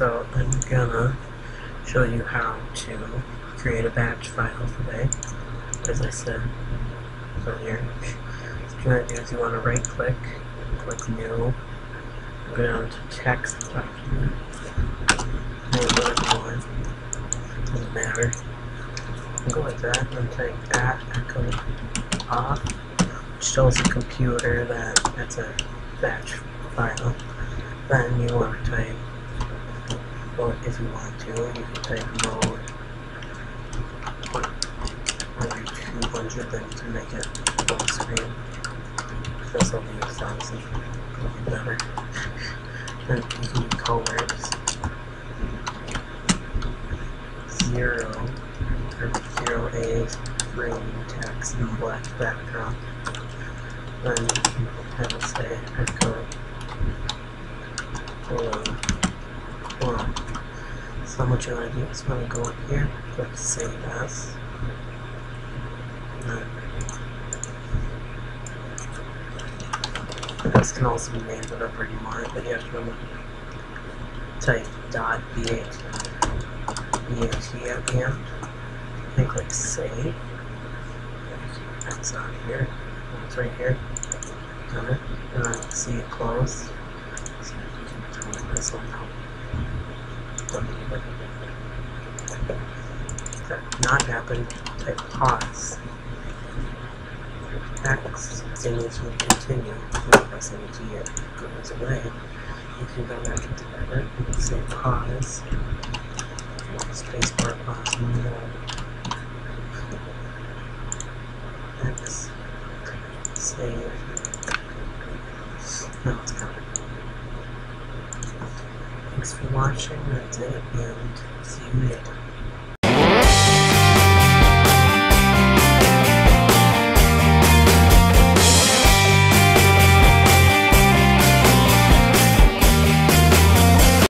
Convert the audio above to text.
So I'm gonna show you how to create a batch file today. As I said earlier, what you want to do is you want to right click new, go down to text document, whatever you want, doesn't matter. Go like that and type echo off, which tells the computer that that's a batch file. Then you want to type, well, if you want to, you can type mode 200, then you can make it full screen. This will be 1,000, it'll be better. Then you can do colors 0A green text and black background. Then you can have it say echo hello. So what you want to do is want to go up here, click save as. This can also be named whatever you want, but you have to remember type .bat at the end and click save. That's on here. It's right here. Done it. And then see it close. So you can turn this one out. If that not happen, type pause. X continues to continue. Pressing G, it goes away. You can go back into edit and say pause. Spacebar pause more. X. Save. Now it's coming. Thanks for watching. That's it, and see you later.